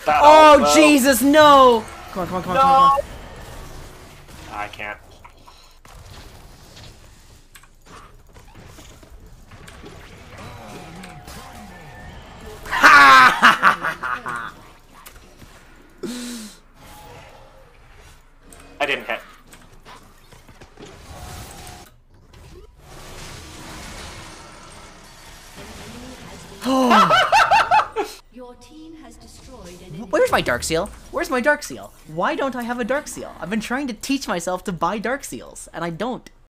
that Oh, also. Jesus, no! Come on, come on, come on, No! come on, come I can't. I didn't hit. Your team has destroyed an Where's my Dark Seal? Where's my Dark Seal? Why don't I have a Dark Seal? I've been trying to teach myself to buy Dark Seals, and I don't.